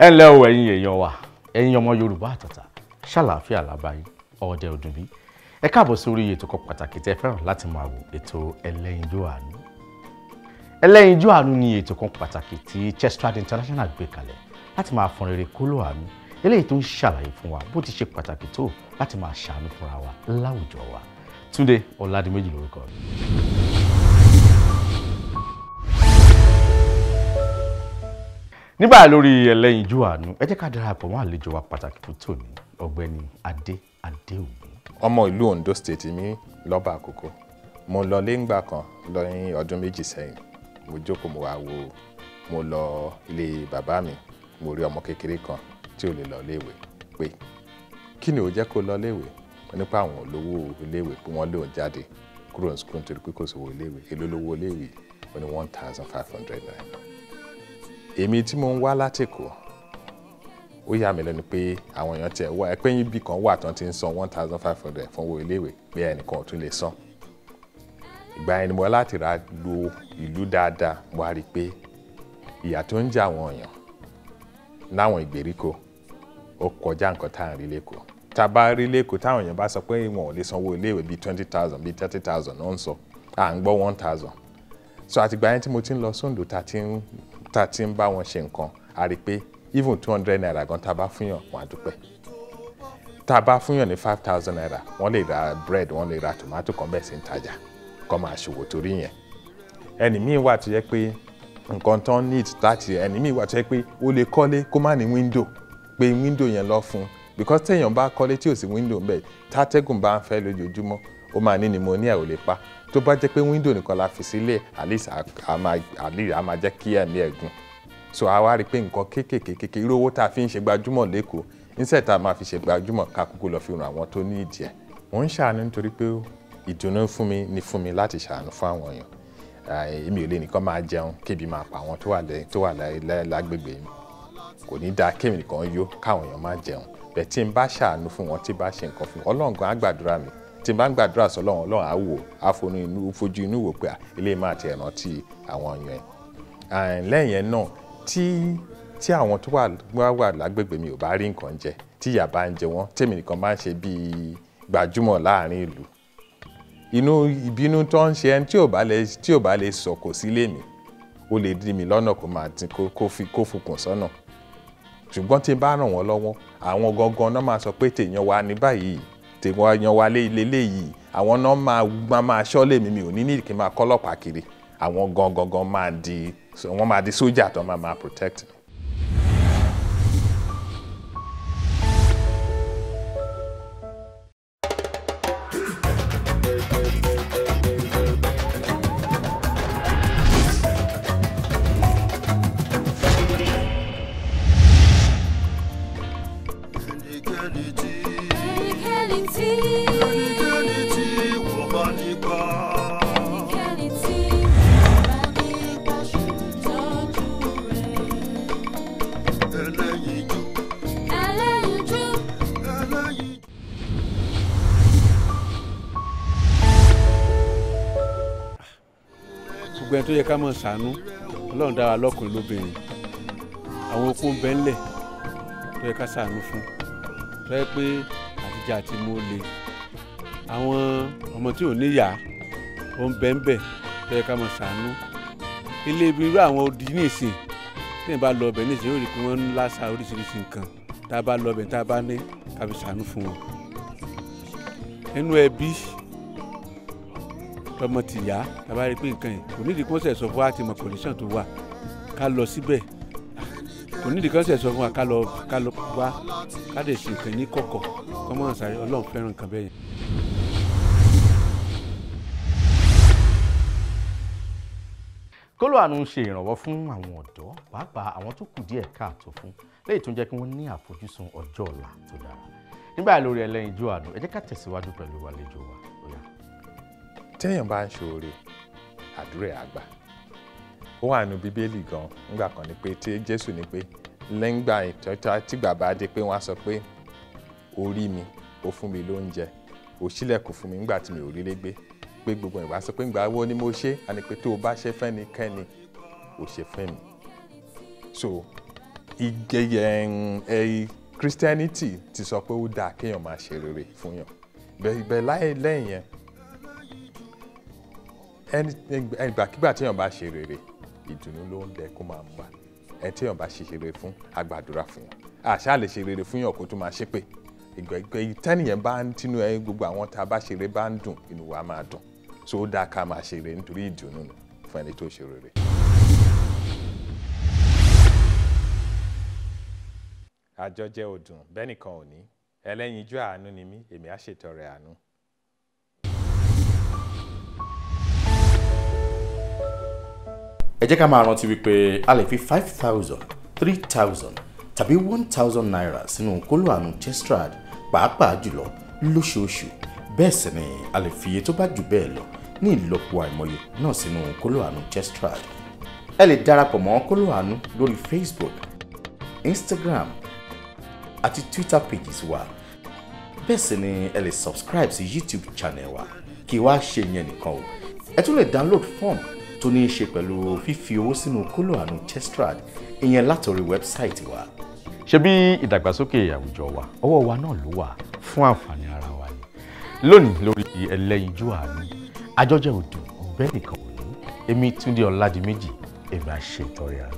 ǹlẹ́ o ẹ̀yin èèyàn wa ẹ̀yin ọmọ Yorùbá àtàtà ṣàlàáfíà lábáyé ọ̀dẹ òdùnbí ẹ káàbọ̀ sórí ètò kan pàtàkì tẹ́ fẹ́ràn láti máa wò ètò Eleyinju Aanu. Eleyinju Aanu ni ètò kan pàtàkì tí Chestrad International gbé kalẹ̀ láti máa fọn rere kóló àánú eléyìí tó ń ṣàlàyé fún wa bó ti ṣe pàtàkì tó láti máa ṣàánú fúnra wa láwùjọ wa. Túndé Ọládìméjì lórúkọ mi. Nígbà lórí Eleyinju Aanu ẹ jẹ́ ká darapọ̀ mọ́ àlejò wa pàtàkì fún tòní ọ̀gbẹ́ni Ade Adeogun. Ọmọ ìlú Ondo State mi lọ́ba àkókò mo lọ léǹgbà kan lọ́yìn ọdún méjì sẹ́yìn mo jókòó mo wá wo mo lọ ilé bàbá mi mo rí ọmọ kékeré kan tí ò lè lọ léèwé pé kí ni ó jẹ́ kó lọ léèwé nípa àwọn olówó iléèwé pé wọ́n lé òun jáde kúrò ní sukùl nítorí pé kò sówó iléèwé èló lówó iléèwé ó ní 1,500 naira. Èmi tí mo ń wá láti Èkó ó yà mí lẹ́nu pé àwọn èèyàn tiẹ̀ wá ẹ̀pẹ́ yín bí kan wà tán ti ń san 1,500 fún owó iléèwé pé ẹnìkan ò tún lè san. Ìgbà yẹn ni mo láti ra lo ìlú dáadáa mo wá rí i pé ìyà tó ń jẹ àwọn èèyàn láwọn ìgbèríko ó kọjá nǹkan tá à ń rí lẹ́kọ̀ọ́. Tá a bá rí lẹ́kọ̀ọ́ táwọn èèyàn bá sọ pé wọn ò lè san owó iléèwé bíi 20,000 bíi 30,000 náà ń sọ à ń gbọ́ 1,000. So àtìgbà yẹn tí mo ti ń lọ sóńdò tá a ti ń bá wọn ṣe nǹkan a rí i pé even 200 naira gan tá a bá fúnyàn wọn á dúpẹ́. Tá a bá fúnyàn ní 5,000 naira wọ́n lè ra bread wọ́n lè ra tomato kan bẹ́ẹ̀ sí ń tajà kọ́ máa ṣòwò torí yẹn. Ẹni míì wà tó yẹ pé nǹkan tán need láti ẹni míì wà tó yẹ pé ó lè kọ́lé kó má ní window pé window yẹn lọ fún because téèyàn bá kọ́lé tí ò sí window ń bẹ̀ tátẹ́gùn bá ń fẹ́ lójoojúmọ́ ó máa ní pneumonia ò lè pa tó bá jẹ́ pé window nìkan la fi sílẹ̀ at least a máa jẹ́ kí ẹ̀mí ẹ̀ gùn. So a wá rí i pé nǹkan kéékèèké irú owó tá a fi ń ṣe gbajúmọ̀ lẹ́kọ̀ọ́ instead tá a máa fi ṣe gbajúmọ̀ ká kúkú lọ fi ràn àwọn tó ní ìdí ẹ̀. Wọ́n ń ṣàánú nítorí pé ìdùnnú fún mi láti ṣàánú fún àwọn èèyàn. Èmi ò lè nìkan máa jẹun kébi máa pa àwọn tó wà lágbègbè mi. Kò ní dáa kémi nìkan yó káwọn èèyàn máa jẹun. Bẹ́ẹ̀ tí n bá ṣàánú fún wọn tí bá ṣe nǹkan fún wọn Ọlọ́run gan á gbàdúrà mi. Tí n bá ń gbàdúrà sọ́lọ́run Ọlọ́run á wò á fojú inú wò pé eléyìí máa ti rántí àwọn èèyàn. Lẹ́yìn yẹn náà tí àwọn tó wà lágbègbè mi ò bá rí nǹkan jẹ tí ìyà bá ń jẹ wọ́n tèmi nìkan máa ń ṣe bíi gbajúmọ̀ láàrin ìlú ìbínú tó ń ṣe ẹni tí ò bá lè sọ kò sí lé mi ó lè dí mi lọ́nà kó máa dín kó fukùn sọ́nà ṣùgbọ́n tí n bá ràn wọ́n lọ́wọ́ àwọn gangan náà máa sọ pé tèèyàn wa ní báyìí tèèyàn wa léyìí àwọn náà máa ṣọ́lé mi ò ní ní kí n máa kọ́lọ́pàá kiri àwọn gangan máa di sójà tó máa protect mi. gbogbo ẹni tó yẹ ká mọ̀ ṣàánú Ọlọ́run dá wa lọ́kùnrin lóbìnrin àwọn opó ń bẹ ńlẹ̀ tó yẹ ká ṣàánú fún tó yẹ pé àtijọ́ àti mo le àwọn ọmọ tí ò níyà ó ń bẹ ń bẹ tó yẹ ká mọ̀ ṣàánú ilé ibi irú àwọn odi ní ìsìn tí ẹ bá lọ ọbẹ̀ ní ìsìn yóò rí i pé wọ́n ń láṣà oríṣiríṣi nǹkan tá a bá lọ ọbẹ̀ tá a bá ní ká fi ṣàánú fún wọn nínú ẹbí tọmọ ti yá tàbá rí pé nǹkan yìí kò nídìí kí wọ́n ṣe sọ fún wa àti mọ̀ condition tó wà ká lọ síbẹ̀ kò nídìí kí wọ́n ṣe sọ fún wa ká lọ wá ká lè ṣe nǹkan ní kọ̀kọ̀ kọ́ mọ́ àṣàrí Ọlọ́run fẹ́ràn nǹkan bẹ́ẹ̀ yẹn. Kóló Àánú ń ṣe ìrànwọ́ fún àwọn ọ̀dọ́ pàápàá àwọn tó kù díẹ̀ káàtó fún léyìí tó ń jẹ́ kí wọ́n ní àfojúsùn ọjọ́ ọ̀la tó dára. Nígbà lórí Eleyinju Aanu ẹ jẹ́ ká tẹ̀síwájú pẹ̀lú àlejò wa. Téèyàn bá ń ṣoore àdúrà àgbà ó wà nínú Bíbélì gan nígbà kan ni pé tí Jésù ní pé lẹ́ngbà tí bàbá dé pé wọ́n á sọ pé orí mi ó fún mi lóúnjẹ ó ṣílẹ̀kùn fún mi nígbà tí mi ò rí légbé pé gbogbo ìwà sọ pé ìgbà wo ni mo ṣe àní pé tó o bá ṣe fẹ́nikẹ́ni ò ṣe fẹ́ mi. So Christianity ti sọ pé ó dáa kéèyàn máa ṣe rere fún yàn bẹ́ẹ̀ lẹ́yìn yẹn ìgbàkigbà téèyàn bá ṣe rere ìdùnnú ló ń dẹ kó máa mú wa ẹni téèyàn bá ṣe rere fún agbàdúrà fún yàn àṣà lè ṣe rere fún yàn kó tó máa ṣépè tẹ́nìyẹn bá ń tinú gbogbo àwọn tá a bá ṣe rere bá ń dùn inú wa máa dùn so ó dáa ká máa ṣe rere nítorí ìdùnnú fún ẹni tó ṣe rere. àjọjẹ ọdún bẹ́nìkan ò ní ẹlẹ́yinjú àánú ni mí èmi á ṣètọrẹ àánú. ẹ jẹ́ ká máa rántí wípé a lè fi 5,000, 3,000 tàbí 1,000 naira sínú kóló àánú Chestrad pàápàá jùlọ lóṣooṣù bẹ́ẹ̀ sì ni a lè fi iye tó bá jù bẹ́ẹ̀ lọ ní ìlọ́po àìmọye náà sínú kóló àánú Chestrad. ẹ lè darapọ̀ mọ́ kóló àánú lórí Facebook, Instagram àti Twitter pages wa bẹ́ẹ̀ sì ni ẹ lè subscribe sí YouTube channel wa kí wá ṣe yẹn nìkan o ẹ tún lè download form tó ní í ṣe pẹ̀lú fífi owó sínú kóló àánú Chestrad ìyẹn látòrí wẹ́bsáìtì wa. ṣé bí ìdàgbàsókè àwùjọ wa ọwọ́ wa náà ló wà fún àǹfààní ara wa ni lónìí lórí ẹlẹ́yinjú àánú àjọjẹ ọdún bẹ́nìkan ò ní èmi Túndé Ọládìméjì èmi á ṣe ìtọrẹ àánú.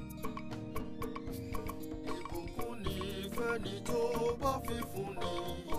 Ìbùkún ni fẹ́ni tó bá fi fún ni.